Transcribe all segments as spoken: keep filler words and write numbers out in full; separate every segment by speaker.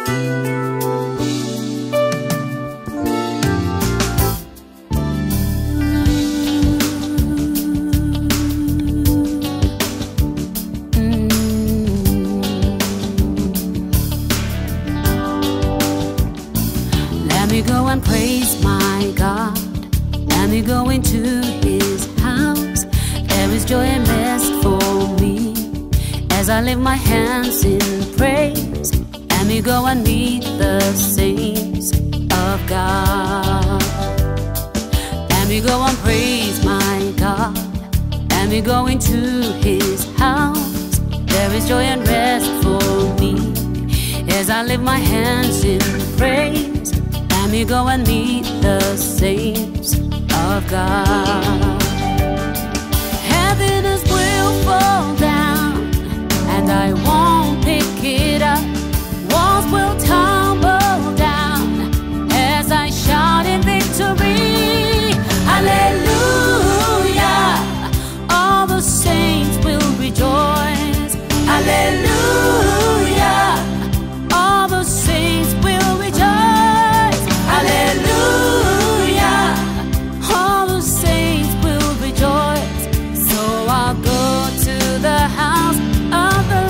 Speaker 1: Let me go and praise my God. Let me go into His house. There is joy and rest for me as I lift my hands in praise. Let me go and meet the saints of God. Let me go and praise my God. Let me go into His house. There is joy and rest for me as I lift my hands in praise. Let me go and meet the saints of God. Heaviness will fall down and I won't pick it up. Walls will tumble down as I shout in victory. Hallelujah. All the saints will rejoice. Hallelujah. All the saints will rejoice. Hallelujah. All the saints will rejoice. So I'll go to the house of the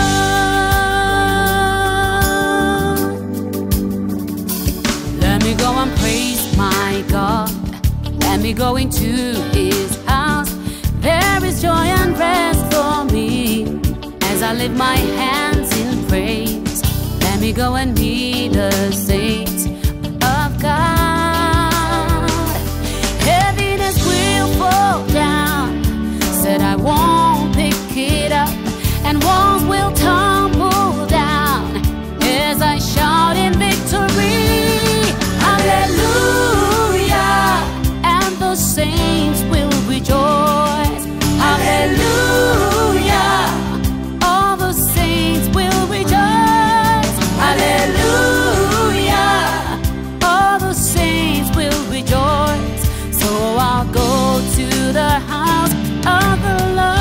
Speaker 1: Lord. Let me go and praise my God. Let me go into His house. There is joy and rest for me as I lift my hands in praise. Let me go and meet the saints of God. Heaviness will fall down, said I won't pick it up, and walls will tumble down as I shout in victory. Hallelujah. And the saints will rejoice. Hallelujah. All the saints will rejoice. Hallelujah. All the saints will rejoice. So I'll go to the house of the Lord.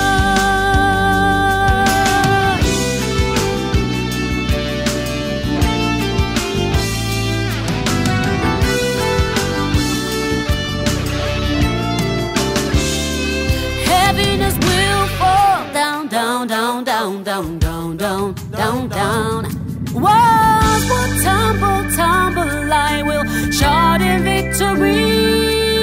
Speaker 1: Heaviness will fall down, down, down, down, down, down, down, down, down. Walls will tumble, tumble. I will shout in victory.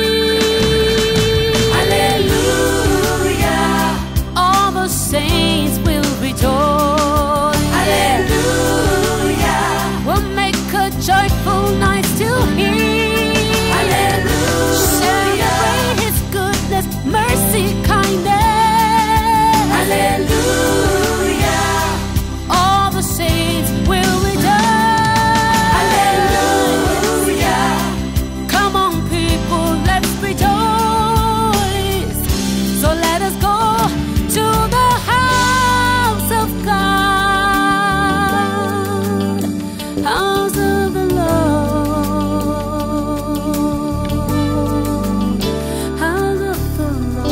Speaker 1: Hallelujah. All the saints will rejoice. Hallelujah. We'll make a joyful night still here. Hallelujah. Celebrate His goodness, mercy, kindness. Hallelujah. All the saints will rejoice. Hallelujah. Come on, people, let's rejoice. So let us go to the house of God, house of the Lord, house of the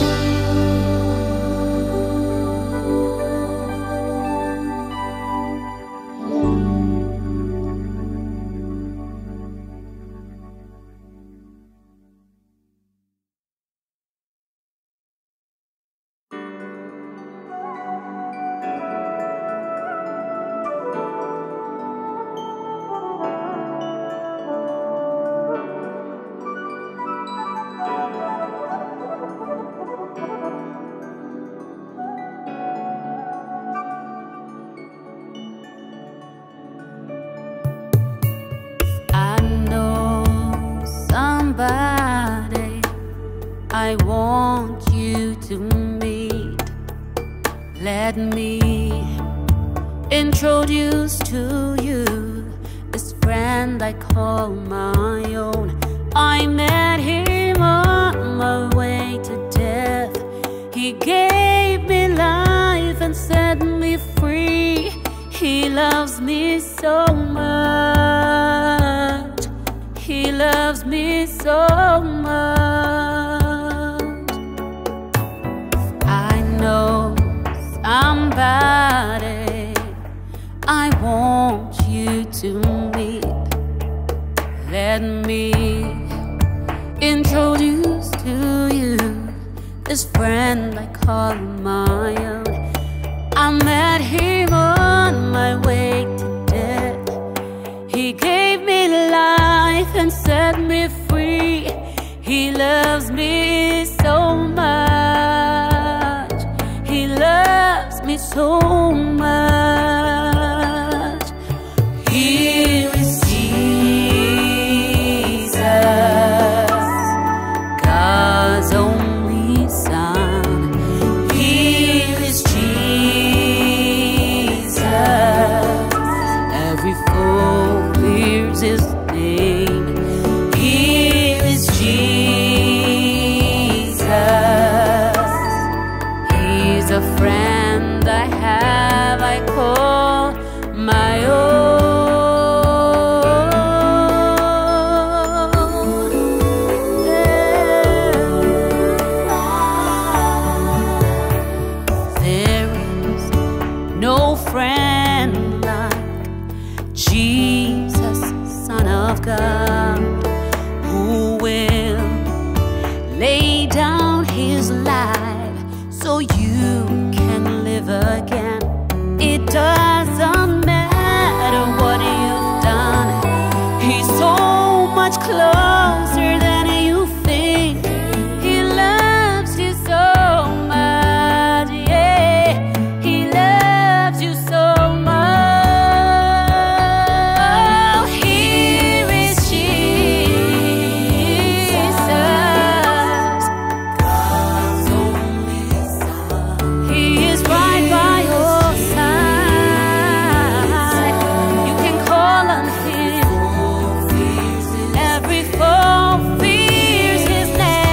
Speaker 1: I want you to meet. Let me introduce to you this friend I call my own. I met him on my way to death. He gave me life and set me free. He loves me so much. He loves me so much. I know somebody I want want you to meet. Let me introduce to you this friend I call my own. I met him on my way to death. He gave me life and set me free. He loves me so much. He loves me so much. Here is Jesus, God's only Son. Here is Jesus, every foe fears His name. Here is Jesus, He's a friend I have, I call my own. There is no friend like Jesus, Son of God, who will lay down His life so you can live again. It doesn't matter what you've done, He's so much closer than you think. He loves you so much, yeah, He loves you so much. Here is Jesus, God's only Son. He is right by your side. You can call on Him. Every foe fears His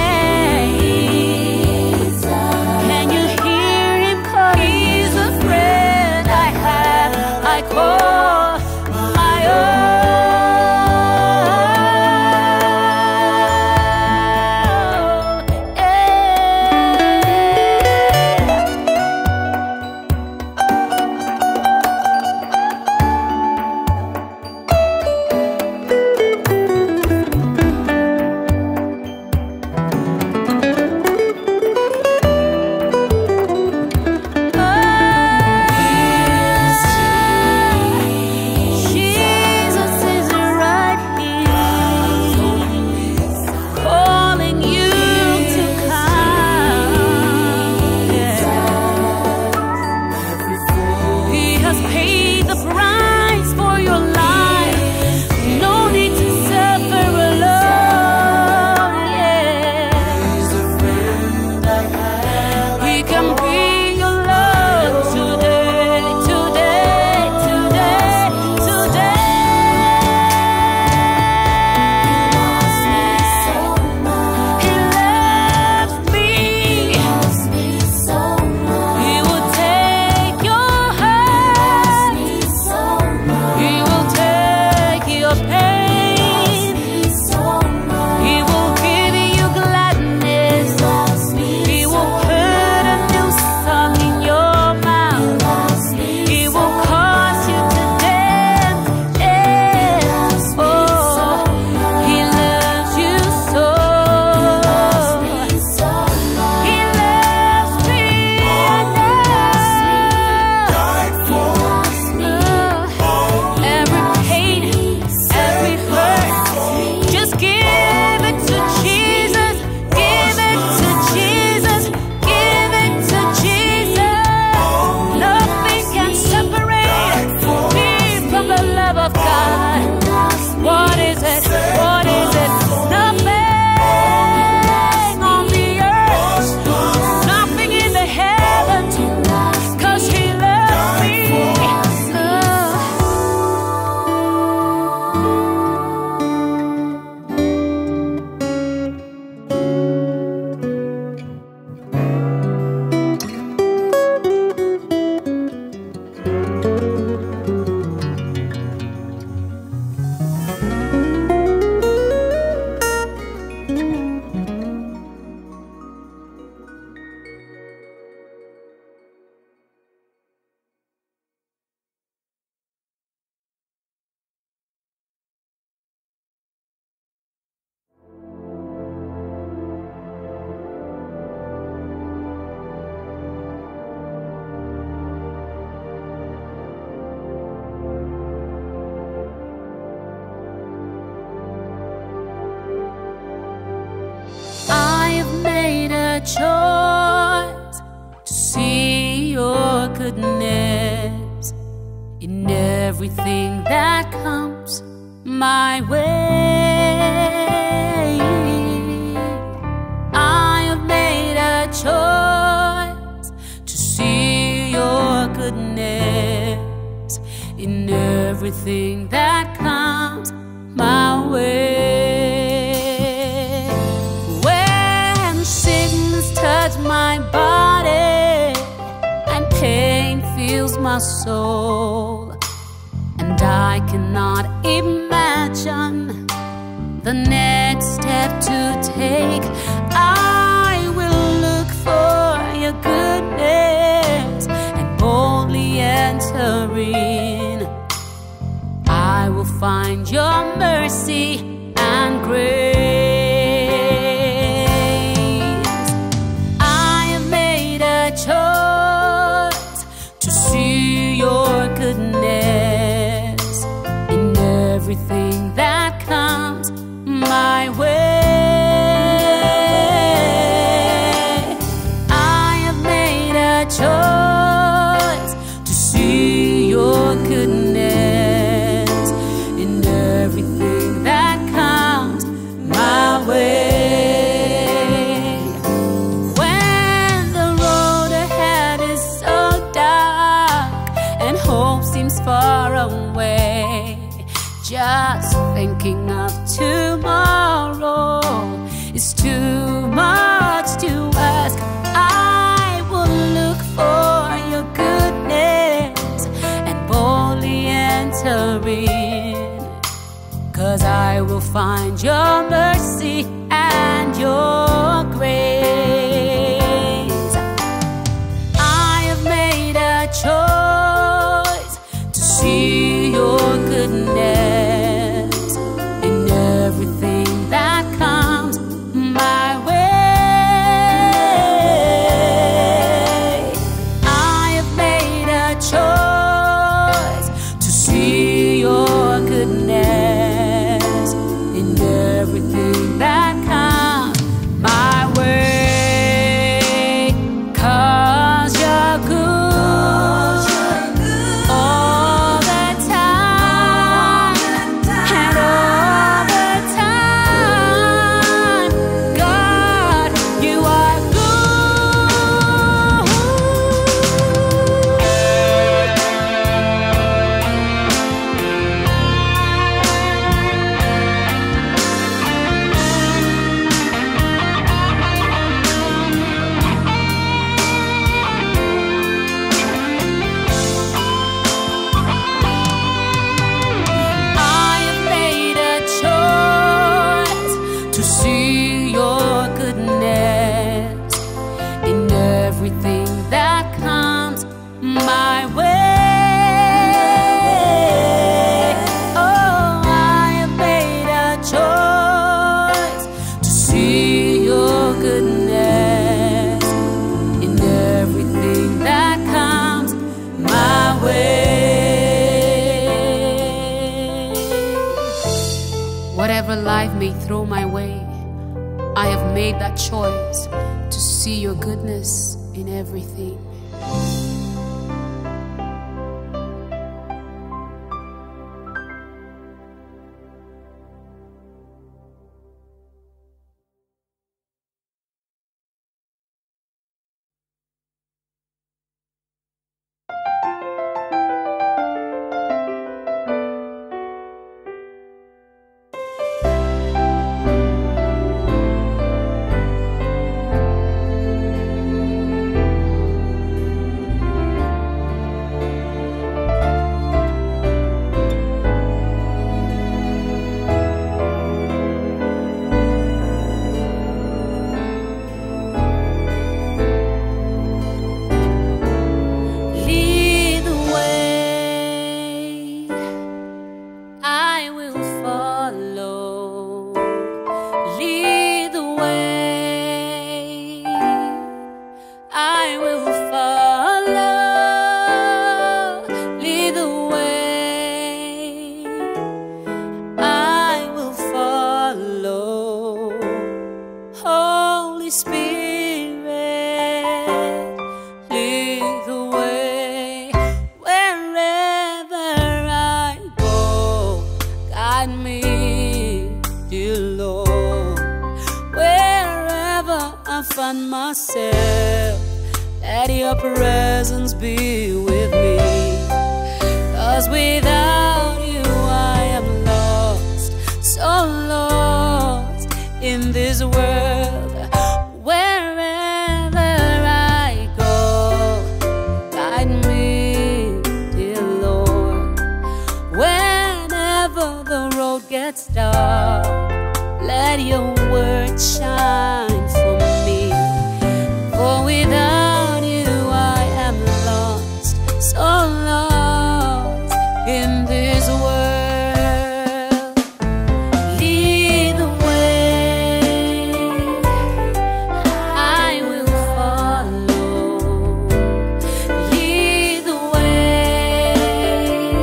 Speaker 1: name. Can you hear Him call? He's a friend I have, I call my own. everything that comes my way. I have made a choice to see your goodness in everything that comes my way. When sickness touches my body and pain fills my soul, and I cannot imagine the next step to take, I will look for your goodness and boldly enter in. I will find your mercy and grace. I have made a choice to see your goodness in everything that comes my way. I have made a choice to see your goodness in everything that comes my way. When the road ahead is so dark and hope seems far away, just thinking of tomorrow is too much to ask. I will look for your goodness and boldly enter in, 'cause I will find your mercy and your grace. I have made a choice to see your goodness in everything that comes my way. I have made a choice to see your goodness in everything that comes my way. 'Cause you're good all the time, and all the time, God, you are good. I have made a choice to see your goodness in everything that comes my way. Oh, I have made a choice to see your goodness in everything that comes my way. Whatever life may throw my way, I have made that choice to see your goodness in everything. guide me, dear Lord, wherever I find myself. Let your presence be with me, 'cause without you I am lost, so lost in this world. Wherever I go, guide me, dear Lord. Whenever the road gets dark, let your word shine for me. For without you I am lost, so lost in this world. Lead the way, I will follow. Lead the way,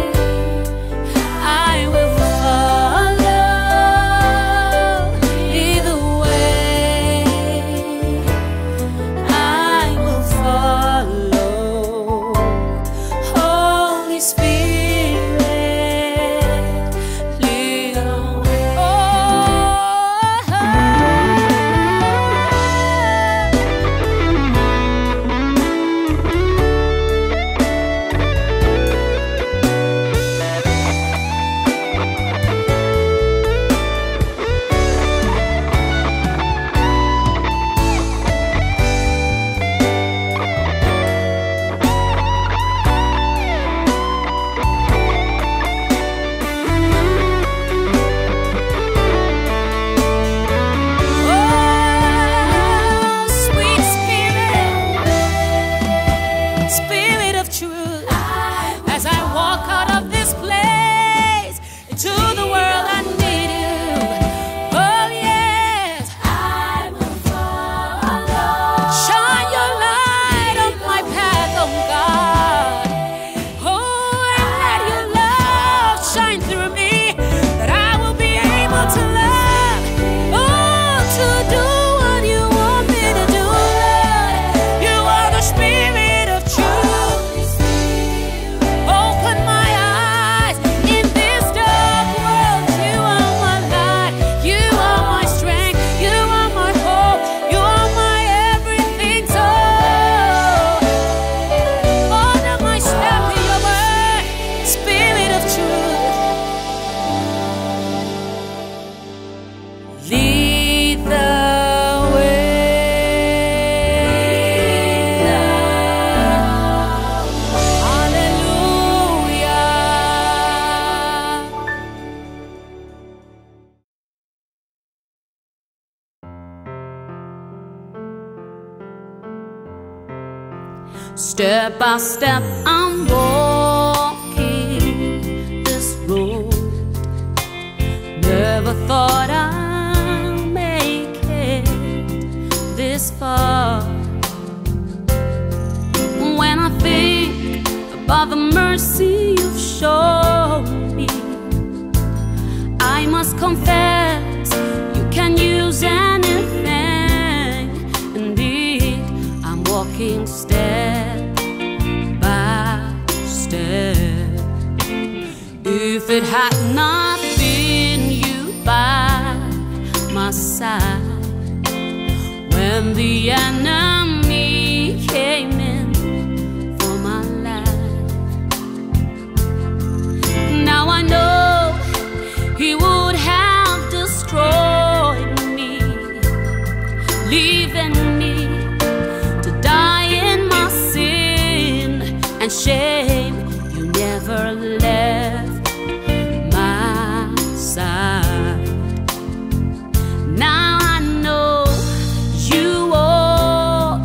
Speaker 1: I will follow. Lead the way, I will follow. Holy Spirit, lead the way. Oh, sweet Spirit, Spirit of truth, as I walk out of this place into the world, I need you. Oh yes, I will follow. Shine your light on my path, oh God. Oh, and let your love shine through me, that I will be able to love, oh, to do what you want me to do, Lord. You are the Spirit of truth. Open my eyes in this dark world. You are my light, you are my strength, you are my hope, you are my everything. So order my step in your word, Spirit of truth. Lead the Hallelujah. Step by step, I'm walking this road. Never thought I'd make it this far. When I think about the mercy you've shown me, I must confess you can use anything. Indeed, I'm walking step by step. If it had not been you by my side, when the enemy came in for my life, now I know he would have destroyed me, leaving me to die in my sin and shame. You never left my side. Now I know you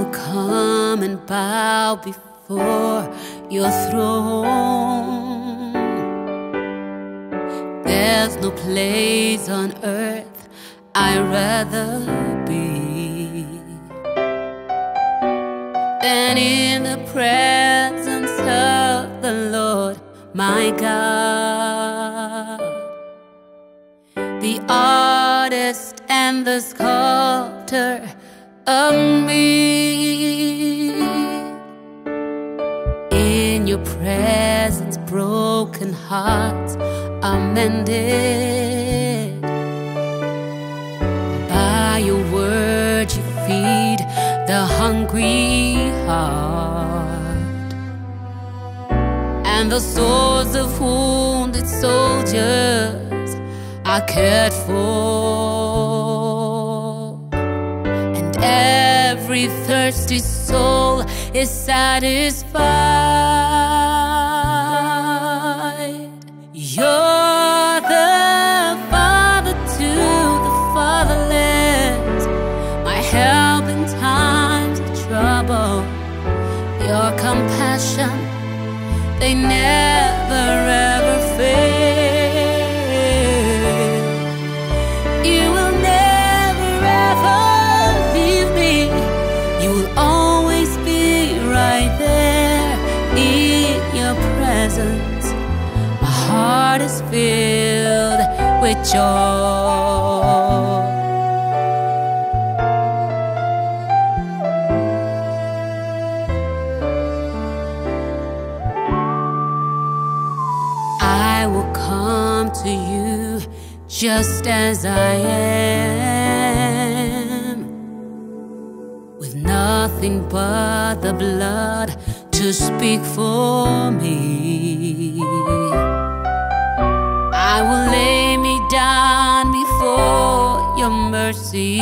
Speaker 1: will come and bow before your throne. There's no place on earth I'd rather be than in the presence of the Lord my God, the artist and the sculptor of me. In your presence, broken hearts are mended. By your word, you feed the hungry heart, and the souls of wounded soldiers are cared for, and every thirsty soul is satisfied. You're the father to the fatherless, my help in times of trouble. Your compassion, they never ever fail. You will never ever leave me. You will always be right there in your presence. My heart is filled with joy. I will come to you just as I am, with nothing but the blood to speak for me. I will lay me down before your mercy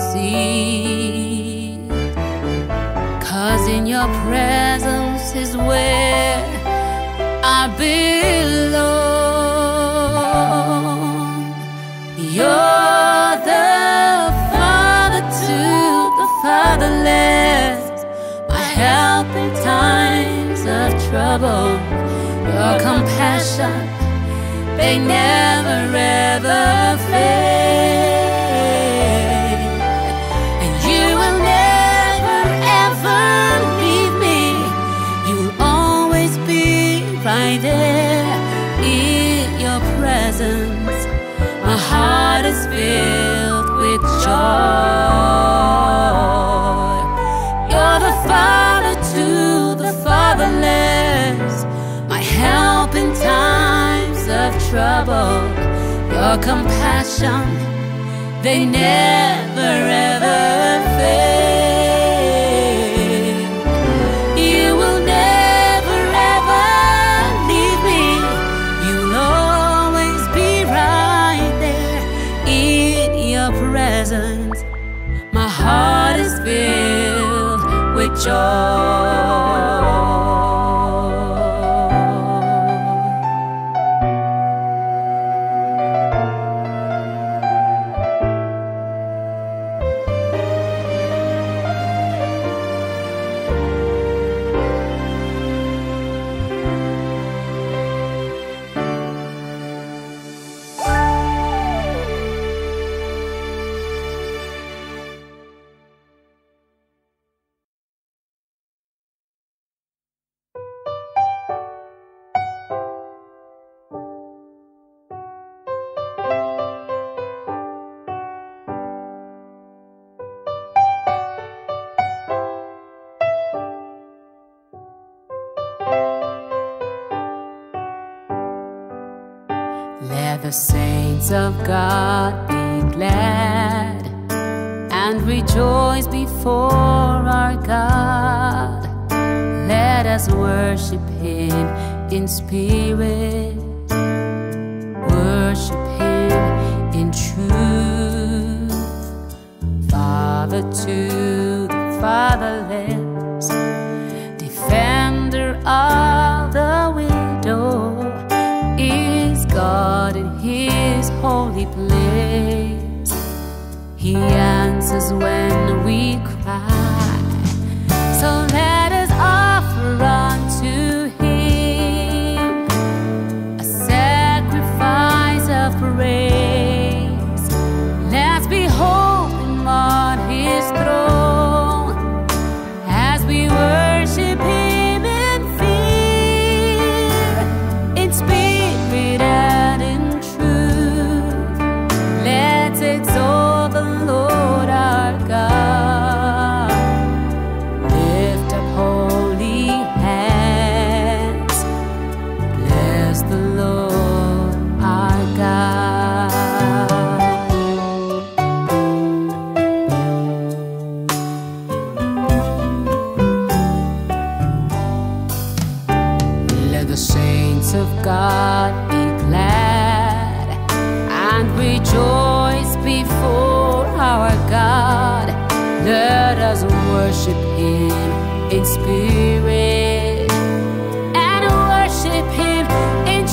Speaker 1: seat, 'cause in your presence is where I belong. You're the father to the fatherless, my help in times of trouble. Your compassion, they never ever fail, and you will never ever leave me. You will always be right there in your presence. My heart is filled with joy. You're the father to the fatherless, my help in times of trouble. Your compassion, they never ever fail. You will never ever leave me. You will always be right there in your presence. My heart is filled with joy. Let the saints of God be glad and rejoice before our God. Let us worship Him in spirit, worship Him in truth. Father to the fatherless, defender of the widow, is God in His holy place. He answers when we cry, Him in spirit and worship Him in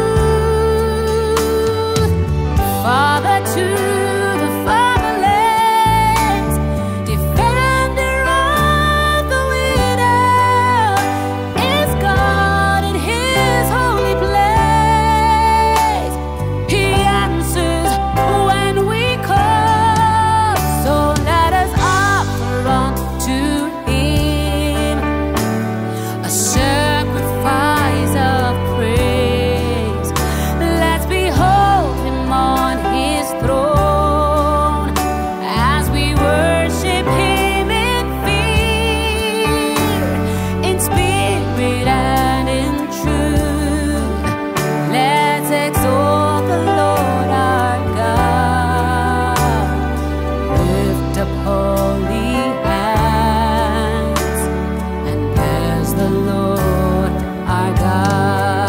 Speaker 1: truth. Father to the fatherless, defender of the widow, is God in His holy place. He answers when we call, so let us offer unto Him a sacrifice of praise. Let's behold Him on His throne as we worship Him in fear, in spirit and in truth. Let's exalt the Lord our God, lift up holy hands, and bless the Lord our God.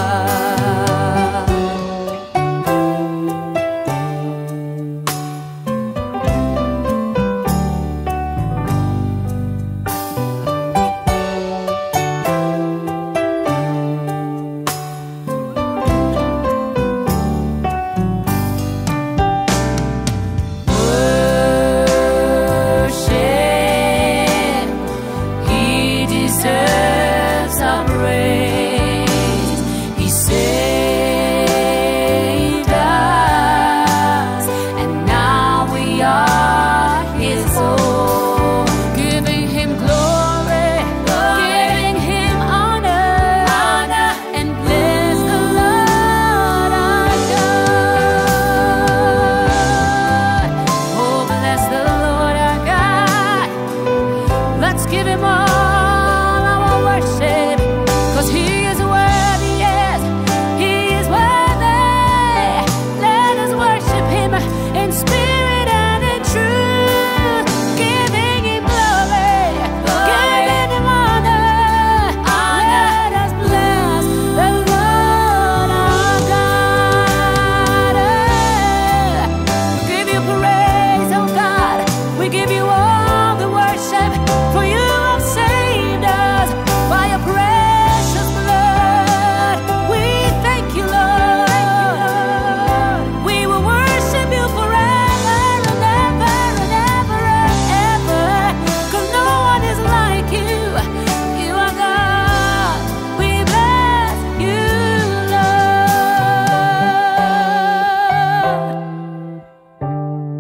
Speaker 1: Worship, He deserves our praise. He saved us, and now we are His own. Giving Him glory, giving Him honor, and bless the Lord our God. Oh, bless the Lord our God. Let's give Him all our worship, 'cause He is worthy, yes, He is worthy. Let us worship Him in spirit and in truth, giving Him glory, giving Him honor. Let us bless the Lord our God. We give You praise, oh God. We give You all the worship, for You have saved us by Your precious blood. We thank You, Lord. We will worship You forever and ever and ever and ever, 'cause no one is like You. You are God. We bless You, Lord.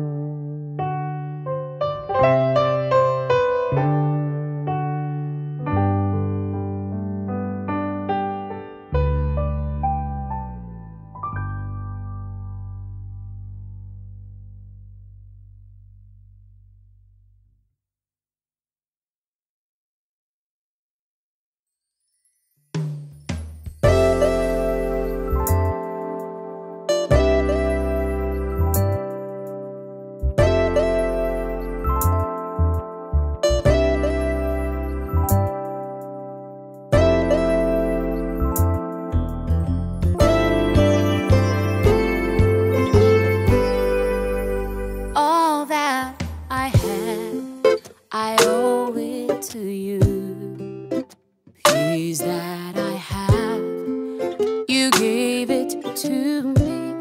Speaker 1: All that I have, I owe it to You. Peace that I have, You gave it to me.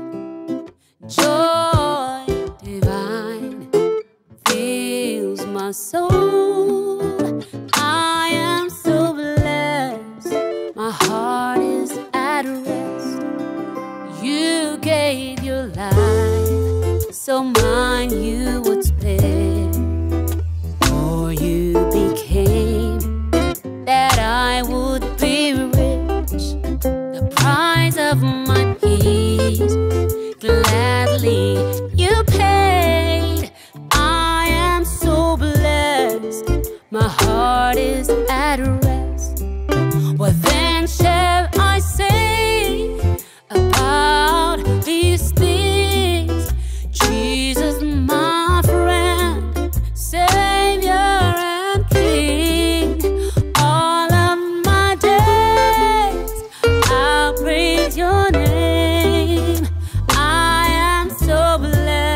Speaker 1: Joy divine fills my soul. I am so blessed, my heart is at rest. You gave Your life, so mine You would spare. For You became that I would be rich, the price of my peace gladly You paid. I am so blessed, my heart is at rest. What then shall I say about these things? Jesus, my friend, Savior and King, all of my days I'll praise Your name. I am so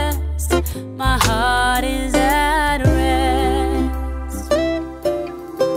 Speaker 1: blessed, my heart is at rest.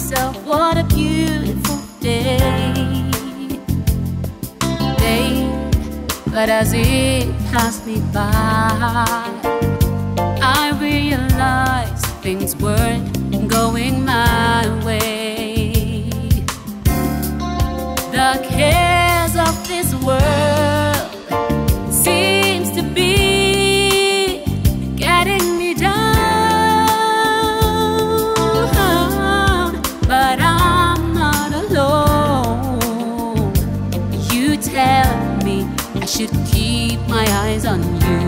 Speaker 1: myself, what a beautiful day, day. But as it passed me by, I realized things weren't going my way. The cares of this world seems to be getting me down, but I'm not alone. You tell me I should keep my eyes on you.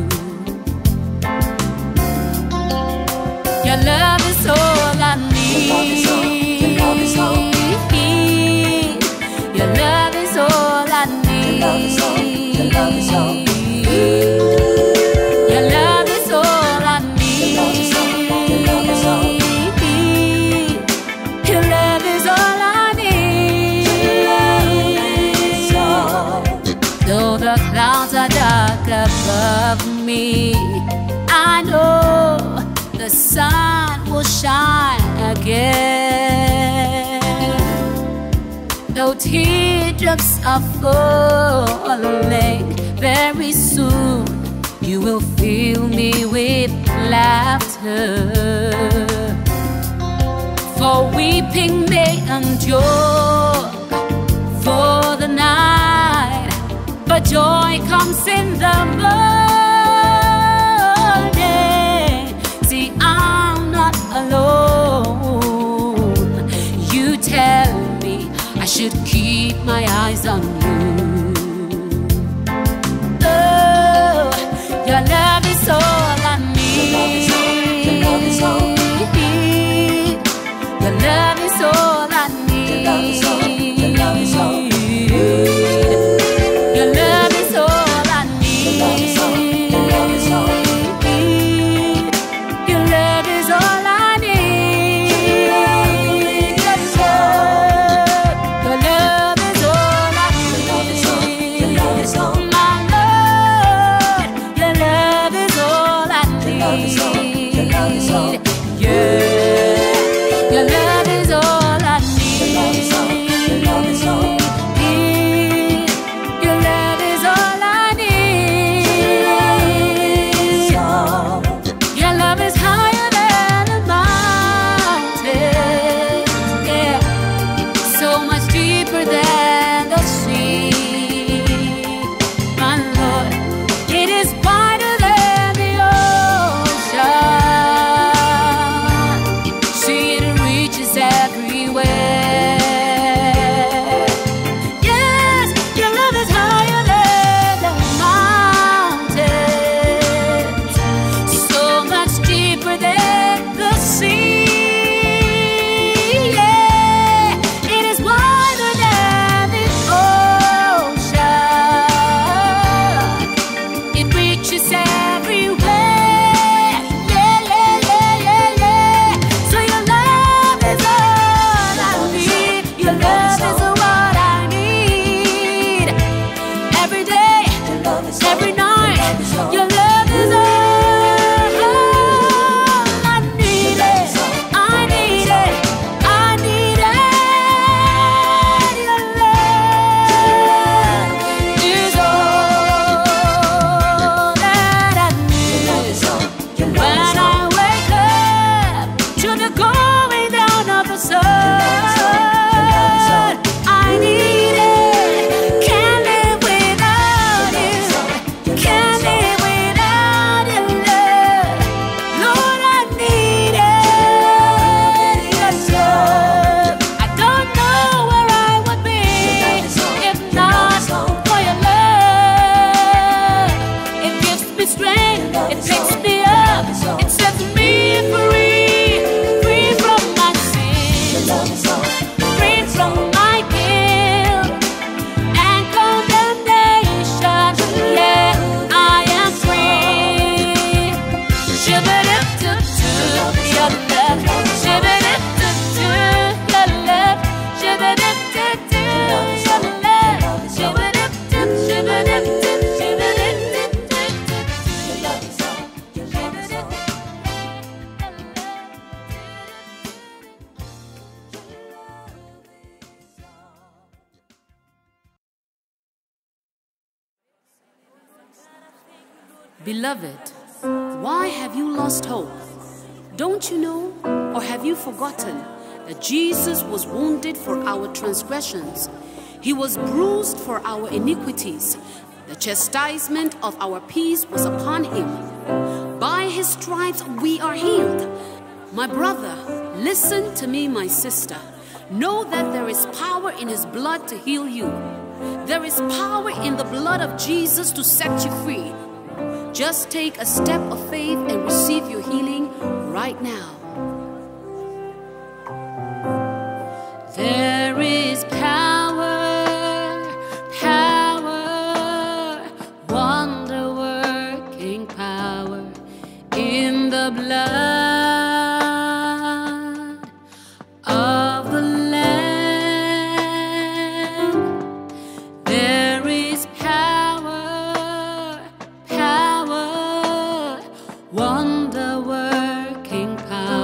Speaker 1: Your love is all I need. Your love is all, your love is all I need. Your love is all, your love is all I need. Your love is all, your love is all I need. Though the clouds are dark above me, I know the sun will shine again. Though teardrops are falling, very soon you will fill me with laughter. For weeping may endure for the night, but joy comes in the morning. See, I'm not alone. You tell me I should keep my eyes on you. Oh, your love is all I need. Your love is all, your love is all I need. Your love is all, your love is all, your love is all I need. Your love is all, your love is all, your love is all I need. Your love is all I need. Your love is all, my Lord. Your love is all I need. Your love is all, your love is all, yeah. Your love is all I need. Your love is all, your love is all. Your love is all I need. Your love is higher than the mountains, yeah. So much deeper than the sea, my Lord. It is wider than the ocean. See, it reaches everywhere. Yes, your love is higher than the mountains, so much deeper than the sea. Yeah, it is wider than the ocean. It reaches everywhere. Yeah, yeah, yeah, yeah, yeah. So your love is all I Beloved, why have you lost hope? Don't you know, or have you forgotten, that Jesus was wounded for our transgressions? He was bruised for our iniquities. The chastisement of our peace was upon him. By his stripes we are healed. My brother, listen to me, my sister. Know that there is power in his blood to heal you. There is power in the blood of Jesus to set you free. Just take a step of faith and receive your healing right now. There is power, power, wonder-working power in the blood of the Lamb. There is power, power, wonder-working power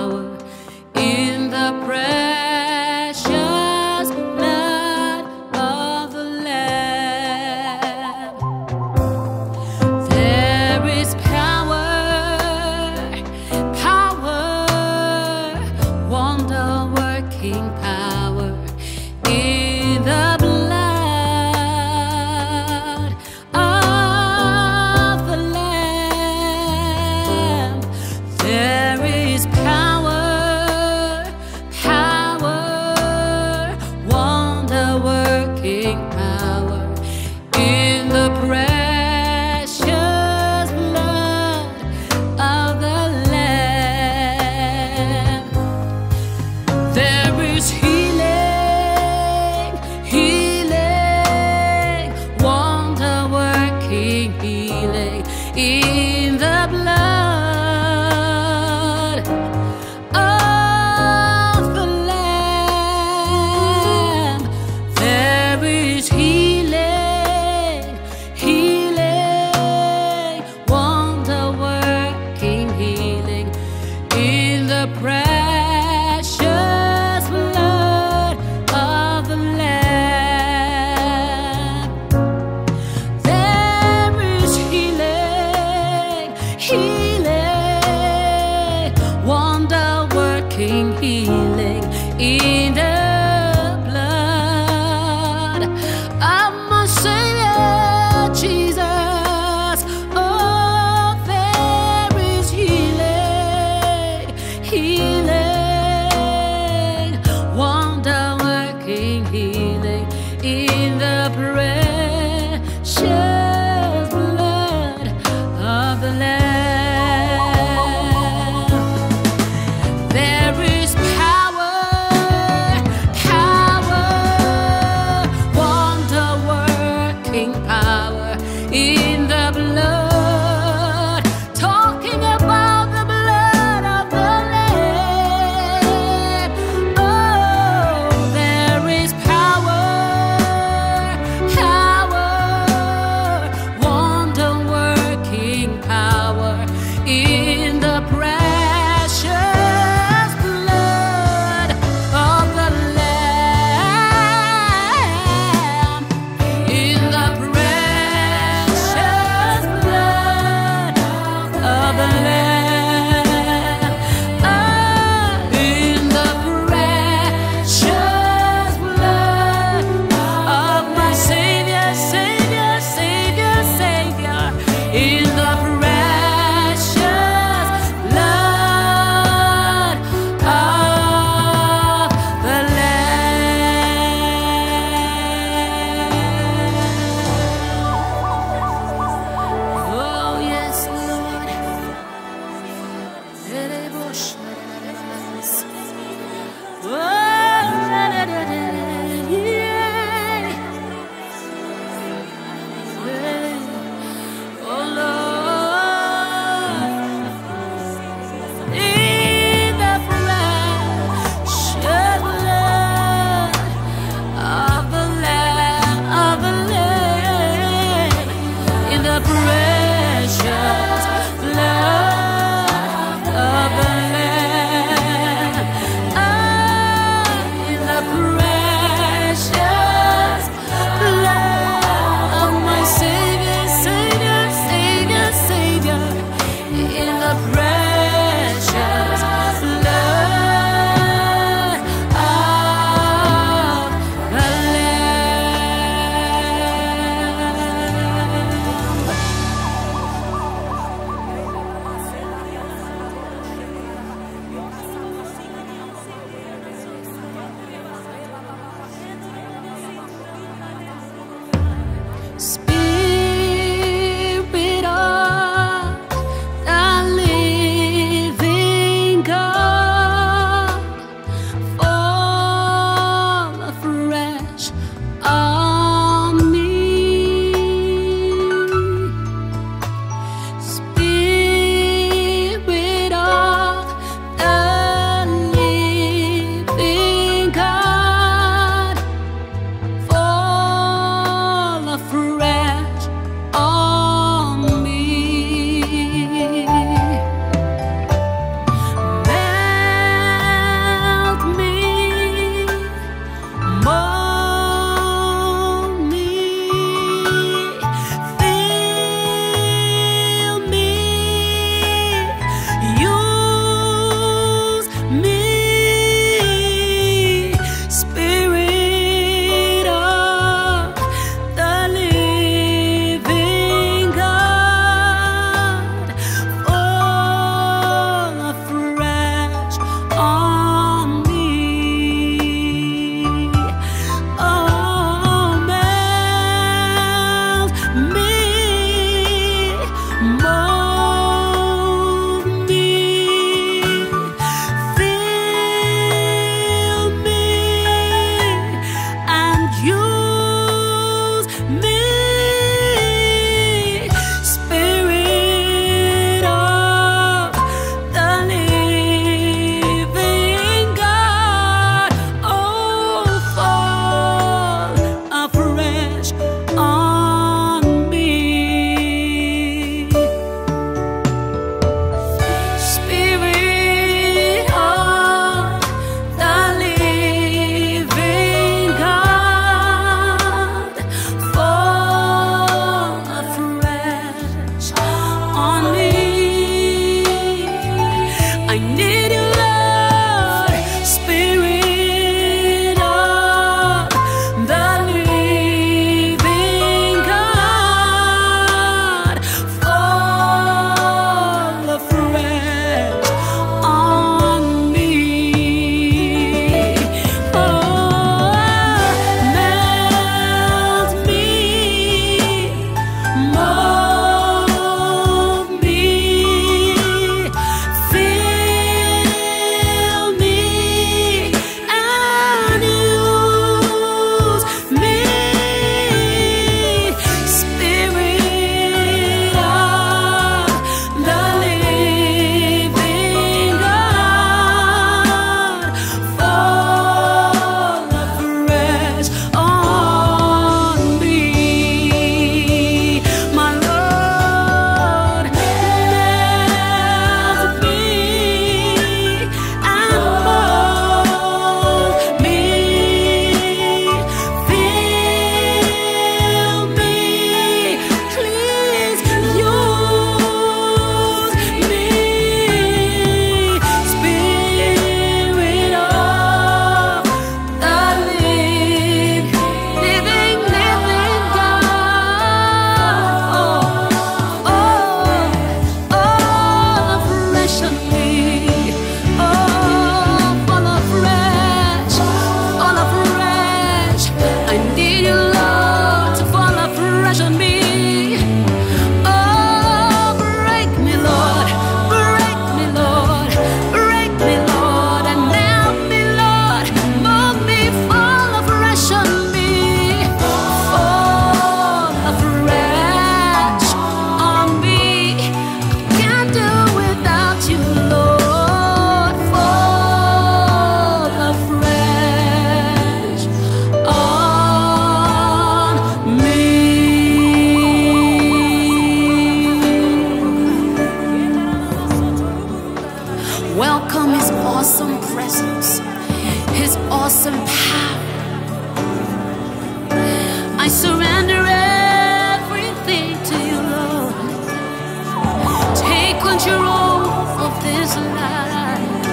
Speaker 1: surrender everything to you, Lord. Take control of this life.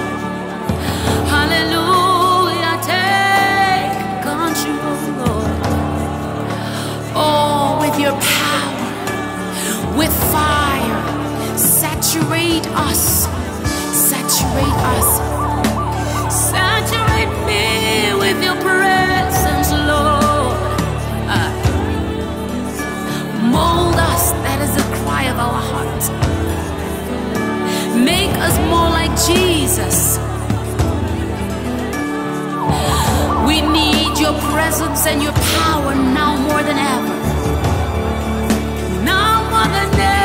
Speaker 1: Hallelujah, take control, Lord. Oh, with your power, with fire, saturate us, saturate us, saturate me with your presence, Lord. Uh, mold us, that is the cry of our hearts. Make us more like Jesus. We need your presence and your power now more than ever. Now more than ever.